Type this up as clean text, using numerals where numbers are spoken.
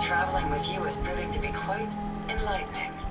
Traveling with you is proving to be quite enlightening.